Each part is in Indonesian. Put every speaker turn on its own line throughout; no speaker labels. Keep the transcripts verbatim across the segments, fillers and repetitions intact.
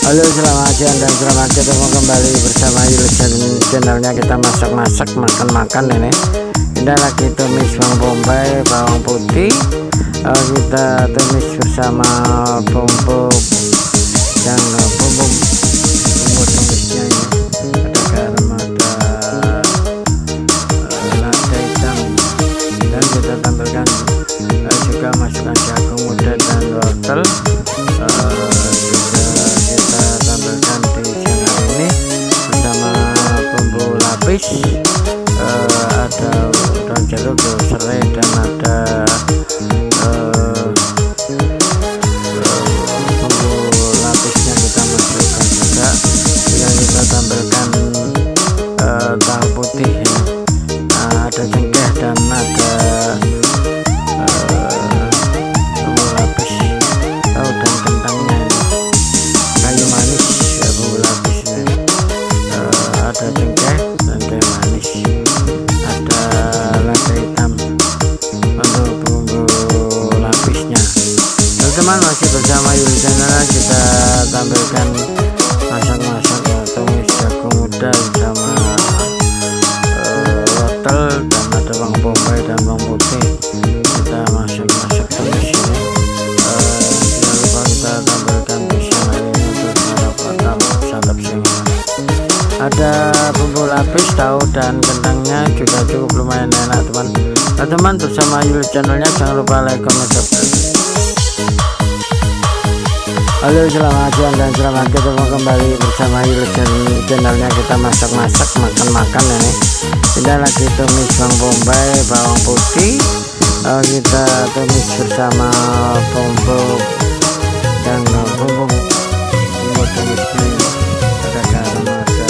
Halo, selamat siang dan selamat ketemu kembali bersama Yul channelnya. Kita masak-masak, makan-makan ini. Kita lagi tumis bawang bombay, bawang putih. uh, Kita tumis bersama bumbu yang uh, bumbu bumbu tumisnya ini. Ada garam, ada uh, lada hitam, dan kita tambahkan uh, juga masukkan jagung muda dan wortel. uh, Uh, ada daun jeruk, serai, dan ada uh, uh, bumbu lapisnya kita masukkan juga. Juga kita tampilkan uh, tahu putih ya. Nah, ada cengkeh dan ada uh, bumbu lapis, tahu dan kentangnya, kayu manis ya, bumbu lapisnya. Uh, ada cengkeh, ada lada hitam untuk bumbu lapisnya. Teman-teman, masih bersama Yul channel. Kita tampilkan masak-masak ya, tumis jagung muda sama uh, wortel, dan ada bawang bombay dan bawang putih. Kita masak-masak tumis ini. Uh, jangan lupa kita tampilkan pisang ini untuk sarapan santap siang. Ada bumbu lapis, tahu dan kentangnya juga cukup lumayan enak teman. Nah, teman, bersama Yul channelnya, jangan lupa like, comment, subscribe. Halo, selamat siang dan selamat ketemu kembali bersama Yul channelnya. Kita masak-masak, makan-makan ini. Kita lagi tumis bawang bombay, bawang putih. uh, Kita tumis bersama bumbu dan bumbu bumbu tumisnya. Ada garam, ada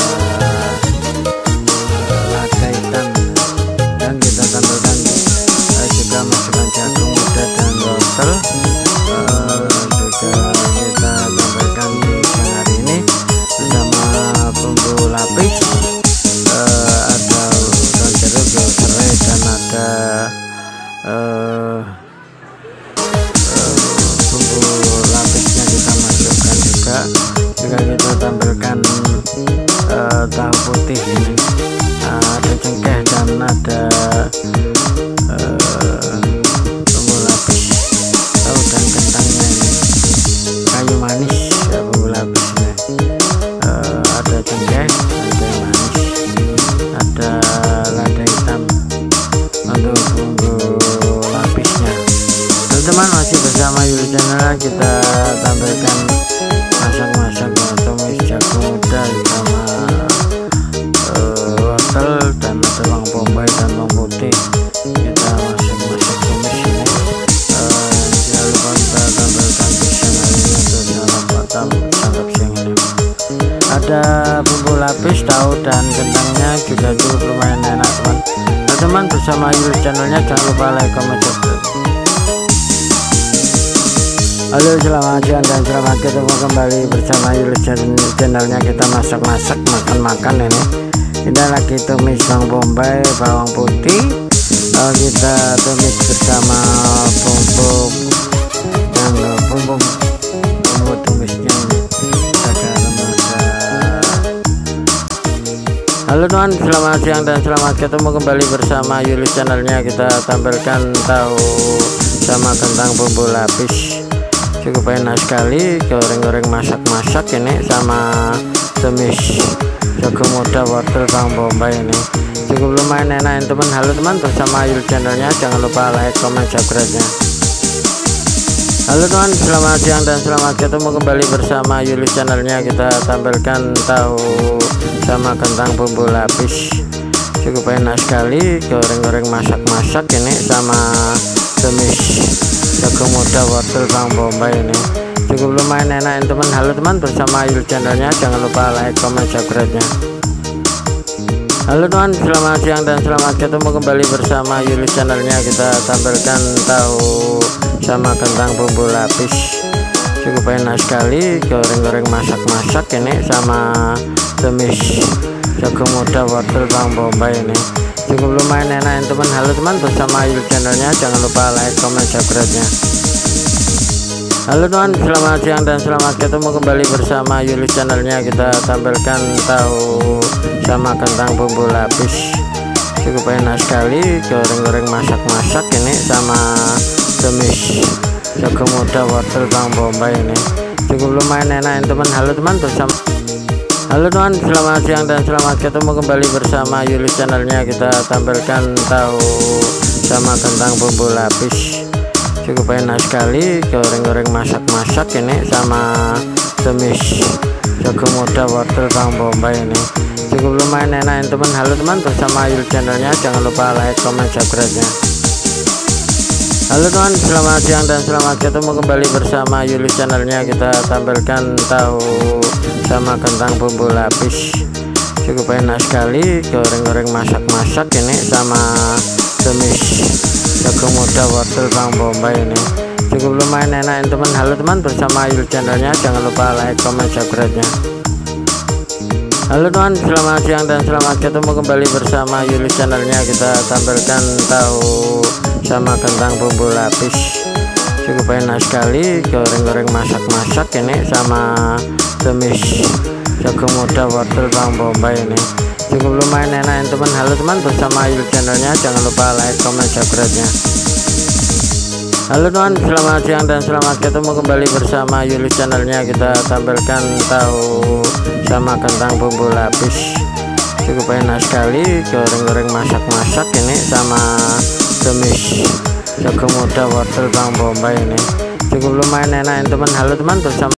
lada hitam, dan kita tambahkan uh, juga masukkan jagung muda dan wortel. Uh, juga kita tambahkan di siang hari ini bersama bumbu lapis. Uh, ada daun jeruk, serai, dan ada uh, uh, bumbu lapisnya kita masukkan juga. Juga kita tampilkan uh, tahu putih ini. Uh, ada cengkeh dan ada uh, bumbu lapis, tahu dan kentangnya ini, kayu manis ya, bumbu lapisnya. Uh, ada cengkeh, ada manis, ada lada hitam untuk bumbu lapisnya. Teman-teman, masih bersama Yul channel. Kita tampilkan masak-masak ya, tumis jagung muda sama uh, wortel, dan ada bawang bombay dan bawang putih. Kita masak-masak tumis ini. Uh, jangan lupa kita tampilkan pisang hari ini untuk sarapan santap siang ini. Ada bumbu lapis, tahu dan kentangnya juga cukup lumayan enak teman. Nah, teman, bersama Yul channelnya, jangan lupa like, comment, subscribe. Halo, selamat siang dan selamat ketemu kembali bersama Yul channelnya. Kita masak-masak, makan-makan ini. Kita lagi tumis bawang bombay, bawang putih. uh, Kita tumis bersama bumbu dan uh, bumbu bumbu tumisnya ini. Ada garam, ada. Halo teman, selamat siang dan selamat ketemu kembali bersama Yul channelnya. Kita tampilkan tahu sama kentang bumbu lapis. Cukup enak sekali, goreng-goreng, masak-masak ini sama tumis jagung muda, wortel, bawang bombay ini. Cukup lumayan enak teman. Halo teman, bersama Yul channelnya, jangan lupa like, comment, subscribe-nya. Halo teman, selamat siang dan selamat ketemu kembali bersama Yul channelnya. Kita tampilkan tahu sama kentang bumbu lapis. Cukup enak sekali, goreng-goreng, masak-masak ini sama tumis jagung muda, wortel, bawang bombay ini. Cukup lumayan enak teman. Halo teman, bersama Yul channelnya, jangan lupa like, comment, subscribe-nya. Halo teman, selamat siang dan selamat ketemu kembali bersama Yul channelnya. Kita tampilkan tahu sama kentang bumbu lapis. Cukup enak sekali, goreng-goreng, masak-masak ini sama tumis jagung muda, wortel, bawang bombay ini. Cukup lumayan enak teman. Halo teman, bersama Yul channelnya, jangan lupa like, comment, subscribe-nya. Halo teman, selamat siang dan selamat ketemu kembali bersama Yuli channelnya. Kita tampilkan tahu sama kentang bumbu lapis, cukup enak sekali, goreng-goreng masak-masak ini sama tumis jagung muda wortel bawang bombay ini cukup lumayan enak teman. Halo teman, bersama Halo teman, selamat siang dan selamat ketemu kembali bersama Yuli channelnya. Kita tampilkan tahu sama kentang bumbu lapis, cukup enak sekali, goreng-goreng masak-masak ini sama tumis jagung muda wortel bawang bombay ini cukup lumayan enak teman. Halo teman, bersama Yuli channelnya, jangan lupa like, comment, subscribe-nya. Halo teman, selamat siang dan selamat ketemu kembali bersama Yuli channelnya. Kita tampilkan tahu sama kentang bumbu lapis, cukup enak sekali, goreng-goreng masak-masak ini sama tumis jagung muda wortel bawang bombay ini cukup lumayan enak teman. Halo teman, bersama Yuli channelnya, jangan lupa like, comment, subscribe-nya. Halo teman, selamat siang dan selamat ketemu kembali bersama Yuli channelnya. Kita tampilkan tahu sama kentang bumbu lapis, cukup enak sekali, goreng-goreng masak-masak ini sama tumis jagung muda wortel bawang bombay ini cukup lumayan enak teman. Halo teman, bersama Yuli channelnya, jangan lupa like, comment, subscribe-nya. Halo teman, selamat siang dan selamat ketemu kembali bersama Yuli channelnya. Kita tampilkan tahu sama kentang bumbu lapis, cukup enak sekali, goreng-goreng masak-masak ini sama tumis jagung muda wortel bawang bombay ini cukup lumayan enak teman. Halo teman, bersama